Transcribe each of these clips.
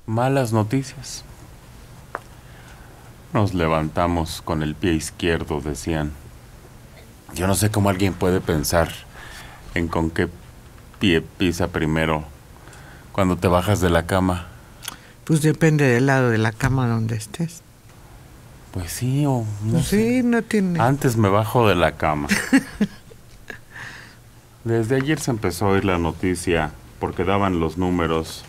Malas noticias. Nos levantamos con el pie izquierdo, decían. Yo no sé cómo alguien puede pensar en con qué pie pisa primero cuando te bajas de la cama. Pues depende del lado de la cama donde estés. Pues sí, o no Pues sé. sí, no tiene... Antes me bajo de la cama. Desde ayer se empezó a oír la noticia porque daban los números.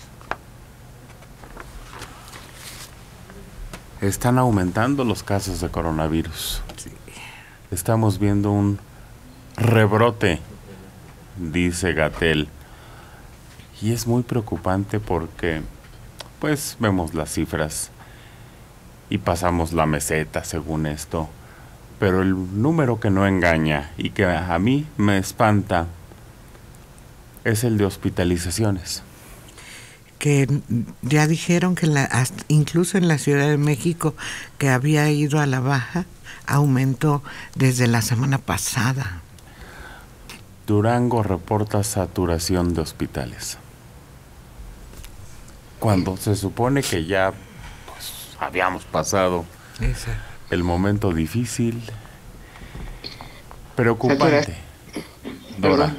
Están aumentando los casos de coronavirus. Sí. Estamos viendo un rebrote, dice Gatell. Y es muy preocupante porque, pues, vemos las cifras y pasamos la meseta según esto. Pero el número que no engaña y que a mí me espanta es el de hospitalizaciones. Que ya dijeron que incluso en la Ciudad de México, que había ido a la baja, aumentó desde la semana pasada. Durango reporta saturación de hospitales. Cuando se supone que ya pues, habíamos pasado el momento difícil, preocupante. Dora.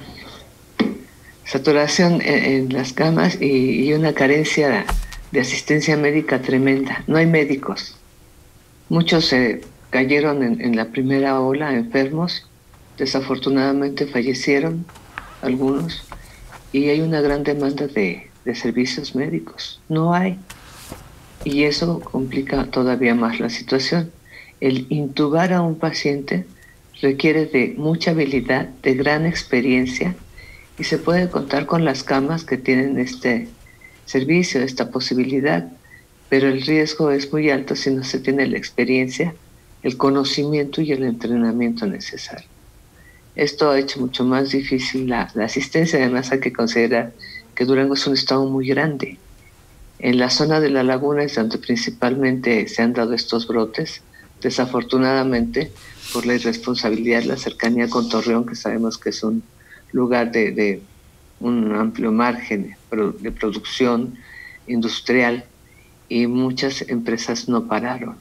Saturación en las camas y una carencia de asistencia médica tremenda. No hay médicos. Muchos cayeron en la primera ola enfermos. Desafortunadamente fallecieron algunos. Y hay una gran demanda de servicios médicos. No hay. Y eso complica todavía más la situación. El intubar a un paciente requiere de mucha habilidad, de gran experiencia, y se puede contar con las camas que tienen este servicio, esta posibilidad, pero el riesgo es muy alto si no se tiene la experiencia, el conocimiento y el entrenamiento necesario. Esto ha hecho mucho más difícil la asistencia. Además hay que considerar que Durango es un estado muy grande. En la zona de la laguna es donde principalmente se han dado estos brotes, desafortunadamente por la irresponsabilidad, la cercanía con Torreón, que sabemos que es un lugar de un amplio margen de producción industrial, y muchas empresas no pararon.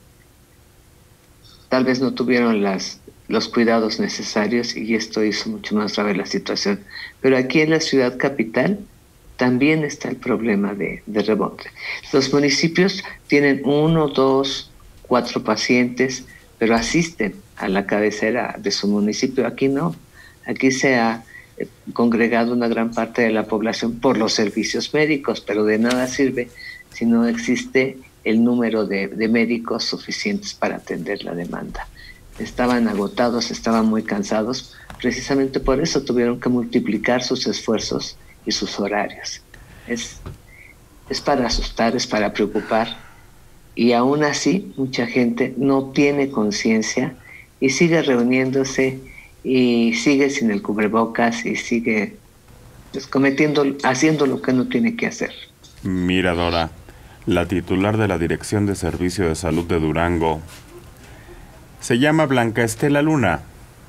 Tal vez no tuvieron los cuidados necesarios y esto hizo mucho más grave la situación. Pero aquí en la ciudad capital también está el problema de rebote. Los municipios tienen 1, 2, 4 pacientes, pero asisten a la cabecera de su municipio. Aquí no. Aquí se ha congregado una gran parte de la población por los servicios médicos, pero de nada sirve si no existe el número de médicos suficientes para atender la demanda. Estaban agotados, estaban muy cansados, precisamente por eso tuvieron que multiplicar sus esfuerzos y sus horarios. Es para asustar, es para preocupar, y aún así mucha gente no tiene conciencia y sigue reuniéndose y sigue sin el cubrebocas y sigue haciendo lo que no tiene que hacer. Mira, Dora, la titular de la Dirección de Servicio de Salud de Durango se llama Blanca Estela Luna.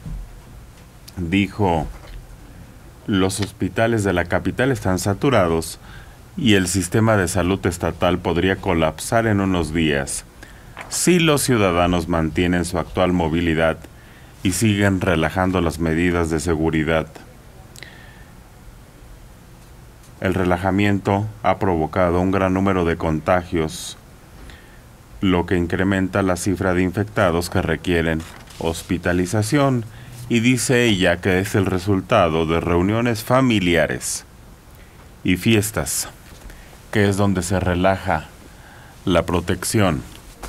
Dijo: los hospitales de la capital están saturados y el sistema de salud estatal podría colapsar en unos días si los ciudadanos mantienen su actual movilidad y siguen relajando las medidas de seguridad. El relajamiento ha provocado un gran número de contagios, lo que incrementa la cifra de infectados que requieren hospitalización, y dice ella que es el resultado de reuniones familiares y fiestas, que es donde se relaja la protección.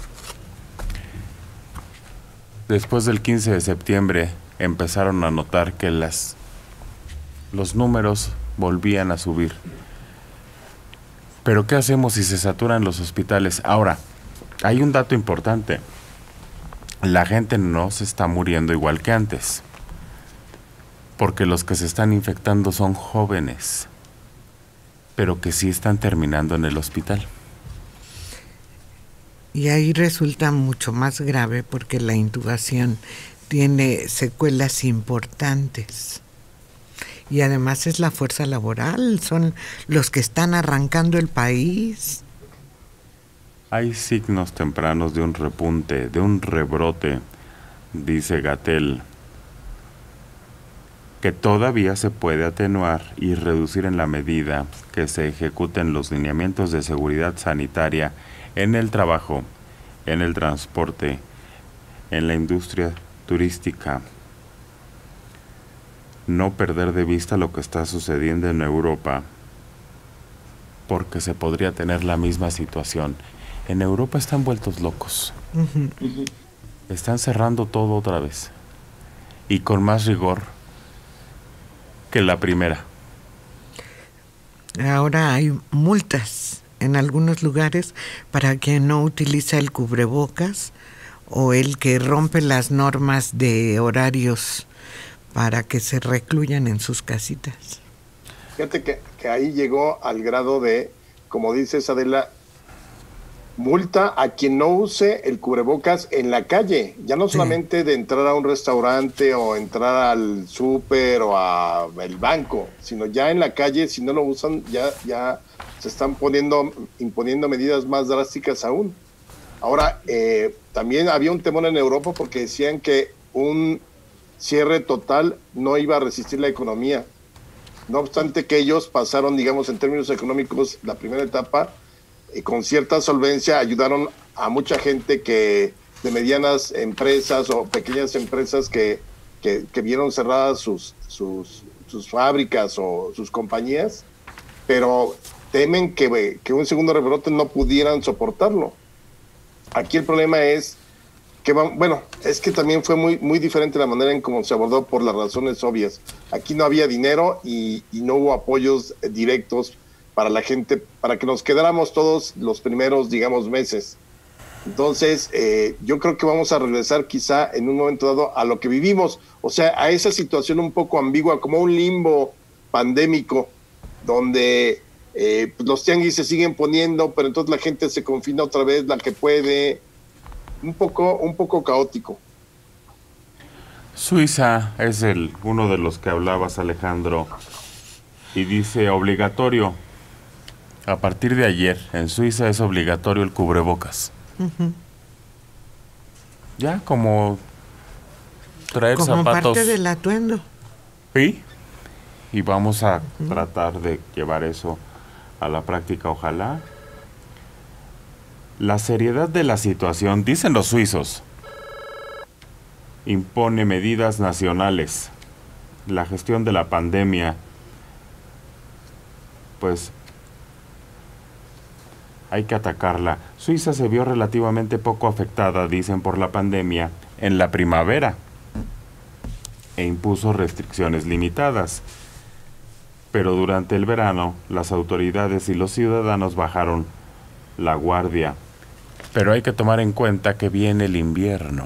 Después del 15 de septiembre empezaron a notar que los números volvían a subir. Pero ¿qué hacemos si se saturan los hospitales? Ahora, hay un dato importante. La gente no se está muriendo igual que antes, porque los que se están infectando son jóvenes, pero que sí están terminando en el hospital. Y ahí resulta mucho más grave porque la intubación tiene secuelas importantes. Y además es la fuerza laboral, son los que están arrancando el país. Hay signos tempranos de un repunte, de un rebrote, dice Gatell, que todavía se puede atenuar y reducir en la medida que se ejecuten los lineamientos de seguridad sanitaria en el trabajo, en el transporte, en la industria turística. No perder de vista lo que está sucediendo en Europa, porque se podría tener la misma situación. En Europa están vueltos locos. Están cerrando todo otra vez. Y con más rigor que la primera. Ahora hay multas en algunos lugares para quien no utiliza el cubrebocas o el que rompe las normas de horarios para que se recluyan en sus casitas. Fíjate que ahí llegó al grado de, como dices, Adela, multa a quien no use el cubrebocas en la calle, ya no solamente de entrar a un restaurante o entrar al súper o al banco, sino ya en la calle, si no lo usan, ya se están imponiendo medidas más drásticas aún. Ahora, también había un temor en Europa porque decían que un cierre total no iba a resistir la economía. No obstante que ellos pasaron, digamos, en términos económicos, la primera etapa, con cierta solvencia, ayudaron a mucha gente de medianas empresas o pequeñas empresas que vieron cerradas sus fábricas o sus compañías, pero temen que un segundo rebrote no pudieran soportarlo. Aquí el problema es que, es que también fue muy diferente la manera en cómo se abordó por las razones obvias. Aquí no había dinero y no hubo apoyos directos para la gente, para que nos quedáramos todos los primeros, digamos, meses. Entonces, yo creo que vamos a regresar quizá en un momento dado a lo que vivimos, o sea, a esa situación un poco ambigua, como un limbo pandémico, donde pues los tianguis se siguen poniendo, pero entonces la gente se confina otra vez, la que puede, un poco caótico. Suiza es uno de los que hablabas, Alejandro, y dice obligatorio. A partir de ayer, en Suiza es obligatorio el cubrebocas. Ya, como traer como zapatos. Como parte del atuendo. Sí. Y vamos a tratar de llevar eso a la práctica, ojalá. La seriedad de la situación, dicen los suizos, impone medidas nacionales. La gestión de la pandemia, pues hay que atacarla. Suiza se vio relativamente poco afectada, dicen, por la pandemia en la primavera e impuso restricciones limitadas. Pero durante el verano, las autoridades y los ciudadanos bajaron la guardia. Pero hay que tomar en cuenta que viene el invierno.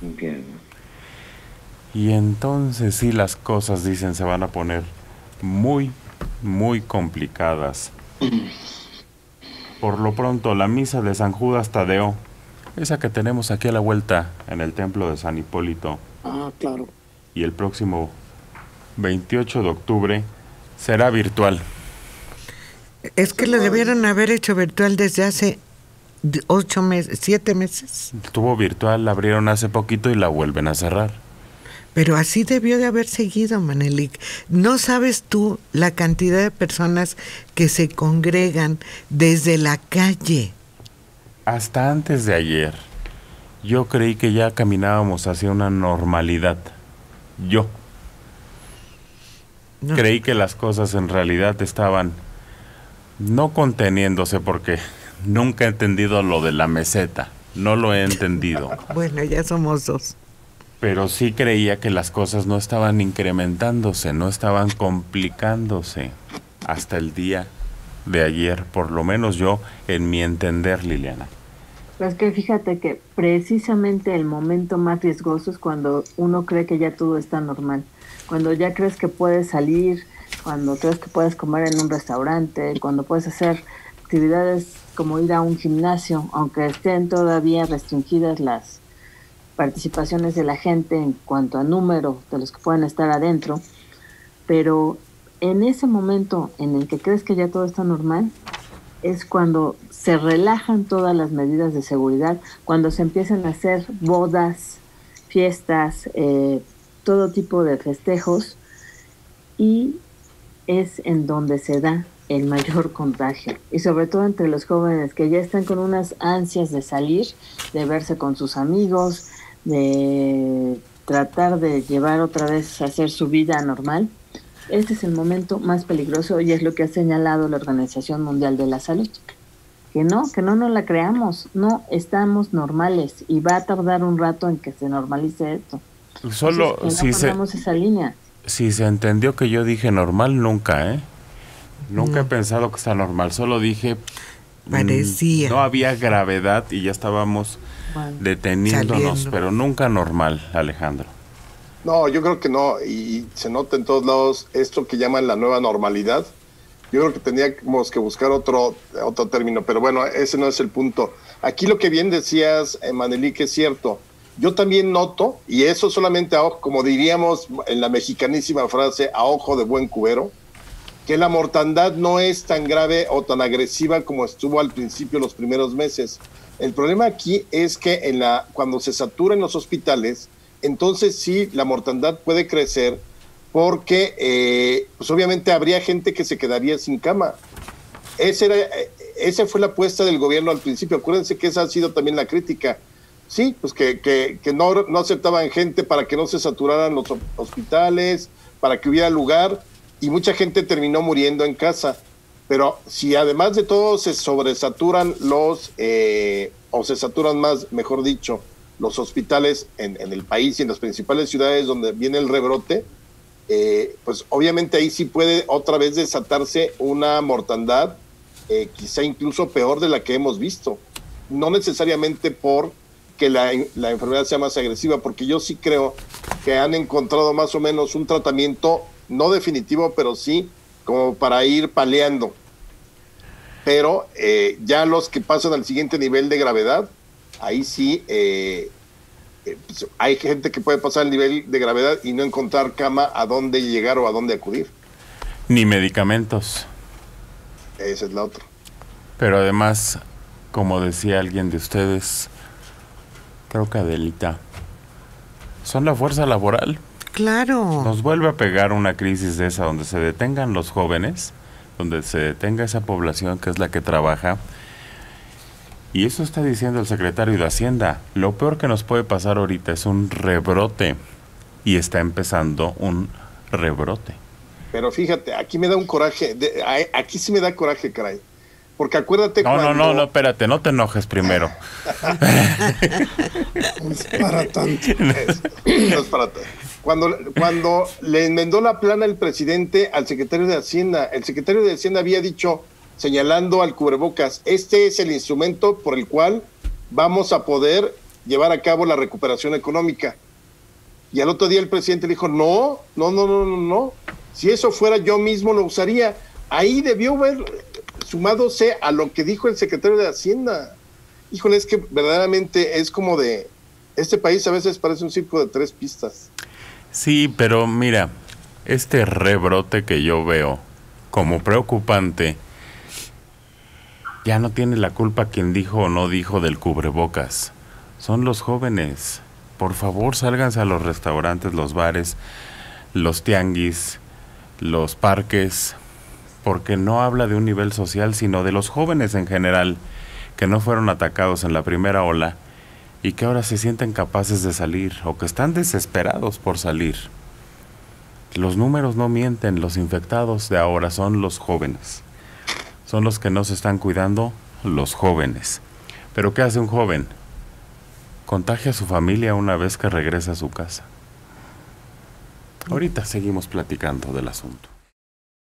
Y entonces sí, las cosas, dicen, se van a poner muy, muy complicadas. Por lo pronto, la misa de San Judas Tadeo, esa que tenemos aquí a la vuelta en el templo de San Hipólito. Ah, claro. Y el próximo 28 de octubre será virtual. Es que lo debieron haber hecho virtual desde hace 8 meses, 7 meses. Estuvo virtual, la abrieron hace poquito y la vuelven a cerrar. Pero así debió de haber seguido, Manelik. ¿No sabes tú la cantidad de personas que se congregan desde la calle? Hasta antes de ayer, yo creí que ya caminábamos hacia una normalidad. Yo. No. Creí que las cosas en realidad estaban no conteniéndose, porque nunca he entendido lo de la meseta. No lo he entendido. Bueno, ya somos dos. Pero sí creía que las cosas no estaban incrementándose, no estaban complicándose hasta el día de ayer, por lo menos yo, en mi entender, Liliana. Pues que fíjate que precisamente el momento más riesgoso es cuando uno cree que ya todo está normal. Cuando ya crees que puedes salir, cuando crees que puedes comer en un restaurante, cuando puedes hacer actividades como ir a un gimnasio, aunque estén todavía restringidas las participaciones de la gente en cuanto a número de los que pueden estar adentro, pero en ese momento en el que crees que ya todo está normal, es cuando se relajan todas las medidas de seguridad, cuando se empiezan a hacer bodas, fiestas, todo tipo de festejos, y es en donde se da el mayor contagio, y sobre todo entre los jóvenes que ya están con unas ansias de salir, de verse con sus amigos, de tratar de llevar otra vez a hacer su vida normal. Este es el momento más peligroso y es lo que ha señalado la Organización Mundial de la Salud. Que no nos la creamos, no estamos normales y va a tardar un rato en que se normalice esto. Solo entonces, que no esa línea. Si se entendió que yo dije normal, nunca, Nunca he pensado que está normal, solo dije parecía. No había gravedad y ya estábamos deteniéndonos, saliendo. Pero nunca normal, Alejandro. No, yo creo que no, y se nota en todos lados esto que llaman la nueva normalidad. Yo creo que tendríamos que buscar otro término, pero bueno, ese no es el punto. Aquí lo que bien decías, Manelí, que es cierto. Yo también noto, y eso solamente a ojo, como diríamos en la mexicanísima frase, a ojo de buen cubero, que la mortandad no es tan grave o tan agresiva como estuvo al principio los primeros meses. El problema aquí es que cuando se saturan los hospitales, entonces sí, la mortandad puede crecer porque pues obviamente habría gente que se quedaría sin cama. Esa fue la apuesta del gobierno al principio. Acuérdense que esa ha sido también la crítica. Sí, pues que no aceptaban gente para que no se saturaran los hospitales, para que hubiera lugar, y mucha gente terminó muriendo en casa. Pero si además de todo se sobresaturan o se saturan más, mejor dicho, los hospitales en el país y en las principales ciudades donde viene el rebrote, pues obviamente ahí sí puede otra vez desatarse una mortandad, quizá incluso peor de la que hemos visto. No necesariamente por que la enfermedad sea más agresiva, porque yo sí creo que han encontrado más o menos un tratamiento, no definitivo, pero sí como para ir paliando. Pero ya los que pasan al siguiente nivel de gravedad, ahí sí pues hay gente que puede pasar el nivel de gravedad y no encontrar cama a dónde llegar o a dónde acudir. Ni medicamentos. Esa es la otra. Pero además, como decía alguien de ustedes, creo que Adelita, son la fuerza laboral. Claro. Nos vuelve a pegar una crisis de esa donde se detengan los jóvenes, donde se detenga esa población que es la que trabaja. Y eso está diciendo el secretario de Hacienda. Lo peor que nos puede pasar ahorita es un rebrote. Y está empezando un rebrote. Pero fíjate, aquí me da un coraje, aquí sí me da coraje, caray. Porque acuérdate No, espérate, no te enojes primero. No es para tanto. No es para tanto. Cuando le enmendó la plana el presidente al secretario de Hacienda, el secretario de Hacienda había dicho, señalando al cubrebocas, este es el instrumento por el cual vamos a poder llevar a cabo la recuperación económica. Y al otro día el presidente le dijo, no. Si eso fuera, yo mismo lo usaría. Ahí debió haber sumadose a lo que dijo el secretario de Hacienda. Híjole, es que verdaderamente es como de... Este país a veces parece un circo de 3 pistas. Sí, pero mira, este rebrote que yo veo como preocupante, ya no tiene la culpa quien dijo o no dijo del cubrebocas. Son los jóvenes. Por favor, sálganse a los restaurantes, los bares, los tianguis, los parques, porque no habla de un nivel social, sino de los jóvenes en general, que no fueron atacados en la primera ola y que ahora se sienten capaces de salir o que están desesperados por salir. Los números no mienten, los infectados de ahora son los jóvenes. Son los que no se están cuidando, los jóvenes. ¿Pero qué hace un joven? Contagia a su familia una vez que regresa a su casa. Ahorita seguimos platicando del asunto.